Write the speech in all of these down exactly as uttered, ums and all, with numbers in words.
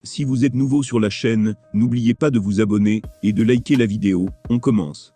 Si vous êtes nouveau sur la chaîne, n'oubliez pas de vous abonner et de liker la vidéo. On commence.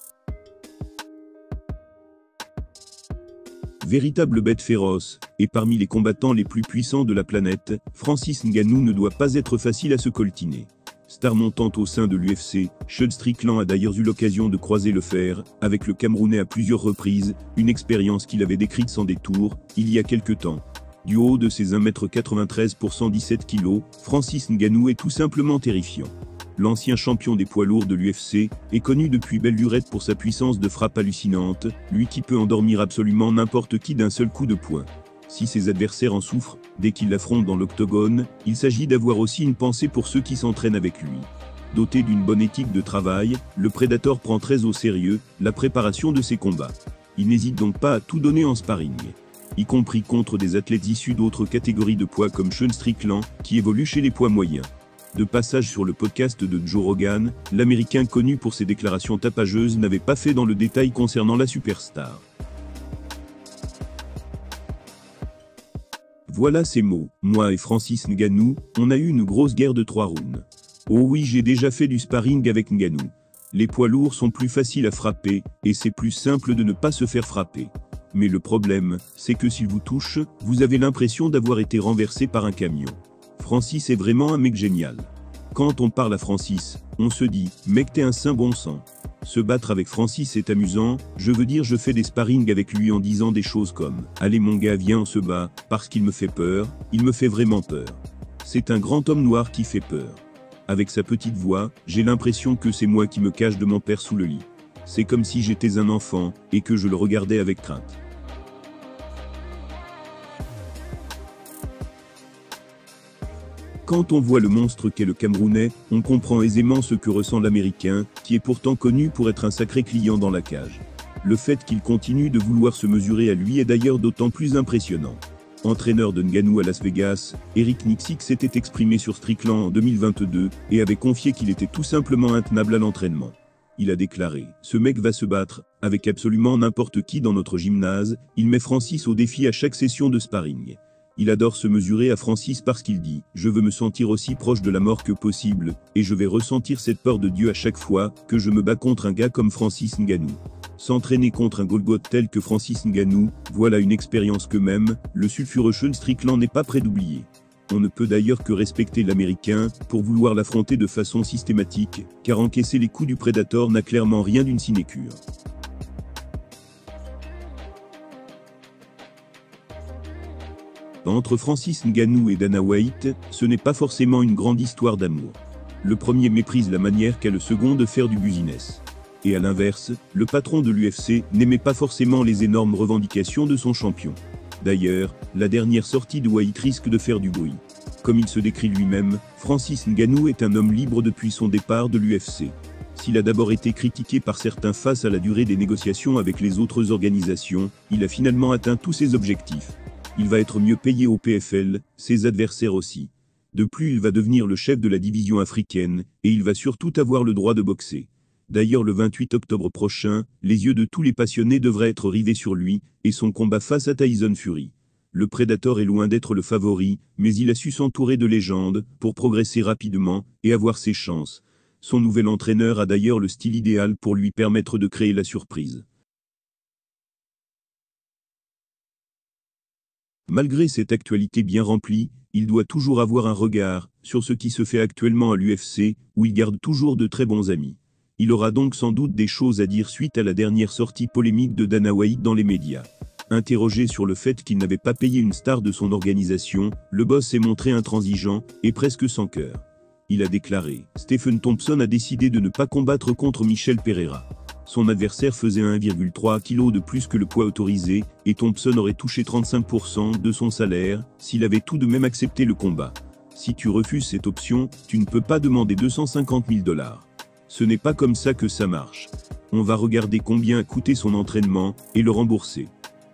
Véritable bête féroce, et parmi les combattants les plus puissants de la planète, Francis Ngannou ne doit pas être facile à se coltiner. Star montante au sein de l'U F C, Sean Strickland a d'ailleurs eu l'occasion de croiser le fer avec le Camerounais à plusieurs reprises, une expérience qu'il avait décrite sans détour, il y a quelque temps. Du haut de ses un mètre quatre-vingt-treize pour cent dix-sept kilos, Francis Ngannou est tout simplement terrifiant. L'ancien champion des poids lourds de l'U F C est connu depuis belle lurette pour sa puissance de frappe hallucinante, lui qui peut endormir absolument n'importe qui d'un seul coup de poing. Si ses adversaires en souffrent, dès qu'il l'affronte dans l'octogone, il s'agit d'avoir aussi une pensée pour ceux qui s'entraînent avec lui. Doté d'une bonne éthique de travail, le Predator prend très au sérieux la préparation de ses combats. Il n'hésite donc pas à tout donner en sparring, y compris contre des athlètes issus d'autres catégories de poids comme Sean Strickland, qui évolue chez les poids moyens. De passage sur le podcast de Joe Rogan, l'Américain connu pour ses déclarations tapageuses n'avait pas fait dans le détail concernant la superstar. Voilà ces mots. Moi et Francis Ngannou, on a eu une grosse guerre de trois rounds. Oh oui, j'ai déjà fait du sparring avec Ngannou. Les poids lourds sont plus faciles à frapper, et c'est plus simple de ne pas se faire frapper. Mais le problème, c'est que s'il vous touche, vous avez l'impression d'avoir été renversé par un camion. Francis est vraiment un mec génial. Quand on parle à Francis, on se dit, mec t'es un saint bon sang. Se battre avec Francis est amusant, je veux dire je fais des sparring avec lui en disant des choses comme « Allez mon gars viens on se bat, parce qu'il me fait peur, il me fait vraiment peur. » C'est un grand homme noir qui fait peur. Avec sa petite voix, j'ai l'impression que c'est moi qui me cache de mon père sous le lit. C'est comme si j'étais un enfant, et que je le regardais avec crainte. Quand on voit le monstre qu'est le Camerounais, on comprend aisément ce que ressent l'Américain, qui est pourtant connu pour être un sacré client dans la cage. Le fait qu'il continue de vouloir se mesurer à lui est d'ailleurs d'autant plus impressionnant. Entraîneur de Ngannou à Las Vegas, Eric Nicksick s'était exprimé sur Strickland en deux mille vingt-deux, et avait confié qu'il était tout simplement intenable à l'entraînement. Il a déclaré « Ce mec va se battre, avec absolument n'importe qui dans notre gymnase, il met Francis au défi à chaque session de sparring. » Il adore se mesurer à Francis parce qu'il dit « Je veux me sentir aussi proche de la mort que possible, et je vais ressentir cette peur de Dieu à chaque fois que je me bats contre un gars comme Francis Ngannou. » S'entraîner contre un Golgoth tel que Francis Ngannou, voilà une expérience que même, le sulfureux Sean Strickland n'est pas près d'oublier. On ne peut d'ailleurs que respecter l'Américain pour vouloir l'affronter de façon systématique, car encaisser les coups du Predator n'a clairement rien d'une sinécure. Entre Francis Ngannou et Dana White, ce n'est pas forcément une grande histoire d'amour. Le premier méprise la manière qu'a le second de faire du business. Et à l'inverse, le patron de l'U F C n'aimait pas forcément les énormes revendications de son champion. D'ailleurs, la dernière sortie de White risque de faire du bruit. Comme il se décrit lui-même, Francis Ngannou est un homme libre depuis son départ de l'U F C. S'il a d'abord été critiqué par certains face à la durée des négociations avec les autres organisations, il a finalement atteint tous ses objectifs. Il va être mieux payé au P F L, ses adversaires aussi. De plus, il va devenir le chef de la division africaine, et il va surtout avoir le droit de boxer. D'ailleurs le vingt-huit octobre prochain, les yeux de tous les passionnés devraient être rivés sur lui, et son combat face à Tyson Fury. Le Predator est loin d'être le favori, mais il a su s'entourer de légendes, pour progresser rapidement, et avoir ses chances. Son nouvel entraîneur a d'ailleurs le style idéal pour lui permettre de créer la surprise. Malgré cette actualité bien remplie, il doit toujours avoir un regard sur ce qui se fait actuellement à l'U F C, où il garde toujours de très bons amis. Il aura donc sans doute des choses à dire suite à la dernière sortie polémique de Dana White dans les médias. Interrogé sur le fait qu'il n'avait pas payé une star de son organisation, le boss s'est montré intransigeant et presque sans cœur. Il a déclaré « Stephen Thompson a décidé de ne pas combattre contre Michel Pereira. Son adversaire faisait un virgule trois kilos de plus que le poids autorisé, et Thompson aurait touché trente-cinq pour cent de son salaire, s'il avait tout de même accepté le combat. Si tu refuses cette option, tu ne peux pas demander deux cent cinquante mille dollars. Ce n'est pas comme ça que ça marche. On va regarder combien a coûté son entraînement, et le rembourser. »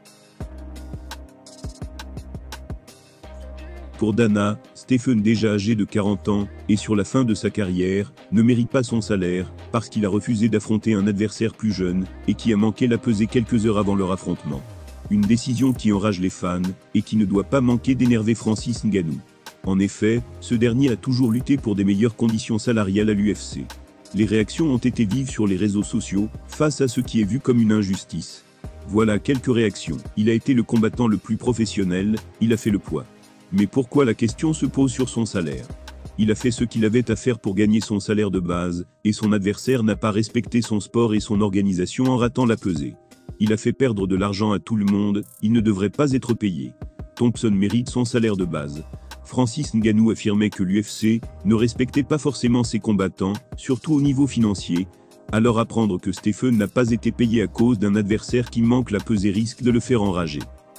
Pour Dana, Stephen, déjà âgé de quarante ans, et sur la fin de sa carrière, ne mérite pas son salaire, parce qu'il a refusé d'affronter un adversaire plus jeune, et qui a manqué la pesée quelques heures avant leur affrontement. Une décision qui enrage les fans, et qui ne doit pas manquer d'énerver Francis Ngannou. En effet, ce dernier a toujours lutté pour des meilleures conditions salariales à l'U F C. Les réactions ont été vives sur les réseaux sociaux, face à ce qui est vu comme une injustice. Voilà quelques réactions. Il a été le combattant le plus professionnel, il a fait le poids. Mais pourquoi la question se pose sur son salaire? Il a fait ce qu'il avait à faire pour gagner son salaire de base, et son adversaire n'a pas respecté son sport et son organisation en ratant la pesée. Il a fait perdre de l'argent à tout le monde, il ne devrait pas être payé. Thompson mérite son salaire de base. Francis Ngannou affirmait que l'U F C ne respectait pas forcément ses combattants, surtout au niveau financier. Alors apprendre que Stephen n'a pas été payé à cause d'un adversaire qui manque la pesée risque de le faire enrager.